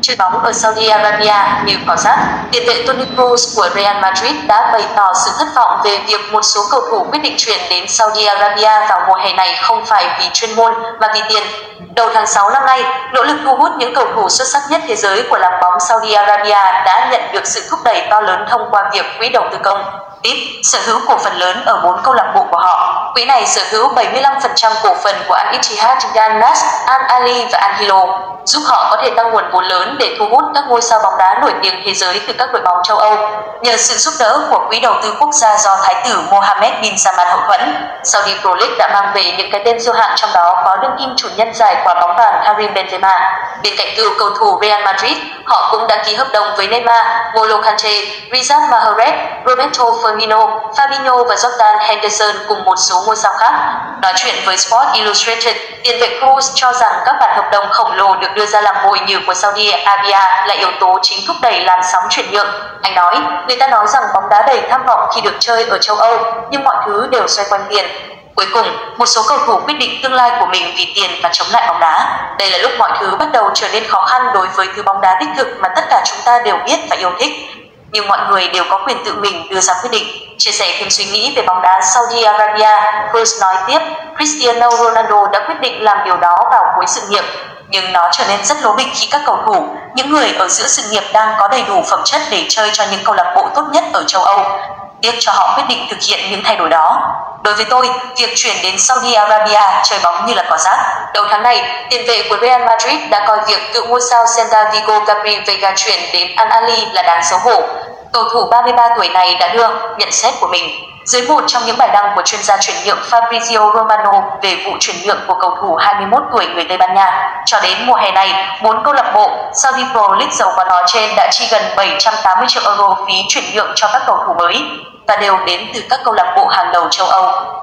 chơi bóng ở Saudi Arabia như cỏ rác. Tiền vệ Toni Kroos của Real Madrid đã bày tỏ sự thất vọng về việc một số cầu thủ quyết định chuyển đến Saudi Arabia vào mùa hè này không phải vì chuyên môn mà vì tiền. Đầu tháng 6 năm nay, nỗ lực thu hút những cầu thủ xuất sắc nhất thế giới của làng bóng Saudi Arabia đã nhận được sự thúc đẩy to lớn thông qua việc quỹ đầu tư công TIP sở hữu cổ phần lớn ở 4 câu lạc bộ của họ. Quỹ này sở hữu 75% cổ phần của Al-Ittihad, Al-Nassr, Al-Ahly và Al-Hilal, giúp họ có thể tăng nguồn vốn lớn để thu hút các ngôi sao bóng đá nổi tiếng thế giới từ các đội bóng châu Âu. Nhờ sự giúp đỡ của quỹ đầu tư quốc gia do Thái tử Mohammed bin Salman hậu thuẫn, Saudi Pro League đã mang về những cái tên siêu hạng, trong đó có đương kim chủ nhân giải quả bóng vàng Karim Benzema. Bên cạnh cựu cầu thủ Real Madrid, họ cũng đã ký hợp đồng với Neymar, N'Golo Kante, Riyad Mahrez, Roberto Firmino, Fabinho và Jordan Henderson cùng một số ngôi sao khác. Nói chuyện với Sports Illustrated, tiền vệ Kroos cho rằng các bản hợp đồng khổng lồ được đưa ra làm mồi nhử của Saudi Arabia là yếu tố chính thúc đẩy làn sóng chuyển nhượng. Anh nói, người ta nói rằng bóng đá đầy tham vọng khi được chơi ở châu Âu, nhưng mọi thứ đều xoay quanh tiền. Cuối cùng, một số cầu thủ quyết định tương lai của mình vì tiền và chống lại bóng đá. Đây là lúc mọi thứ bắt đầu trở nên khó khăn đối với thứ bóng đá đích thực mà tất cả chúng ta đều biết và yêu thích. Nhưng mọi người đều có quyền tự mình đưa ra quyết định. Chia sẻ thêm suy nghĩ về bóng đá Saudi Arabia, Kroos nói tiếp, Cristiano Ronaldo đã quyết định làm điều đó vào cuối sự nghiệp. Nhưng nó trở nên rất lố bịch khi các cầu thủ, những người ở giữa sự nghiệp đang có đầy đủ phẩm chất để chơi cho những câu lạc bộ tốt nhất ở châu Âu. Tiếc cho họ quyết định thực hiện những thay đổi đó. Đối với tôi, việc chuyển đến Saudi Arabia chơi bóng như là cỏ rác. Đầu tháng này, tiền vệ của Real Madrid đã coi việc cựu ngôi sao Celta Vigo Gabri Veiga chuyển đến Al-Ahly là đáng xấu hổ. Cầu thủ 33 tuổi này đã đưa nhận xét của mình dưới một trong những bài đăng của chuyên gia chuyển nhượng Fabrizio Romano về vụ chuyển nhượng của cầu thủ 21 tuổi người Tây Ban Nha. Cho đến mùa hè này, 4 câu lạc bộ Saudi Pro League giàu có nói trên đã chi gần 780 triệu euro phí chuyển nhượng cho các cầu thủ mới và đều đến từ các câu lạc bộ hàng đầu châu Âu.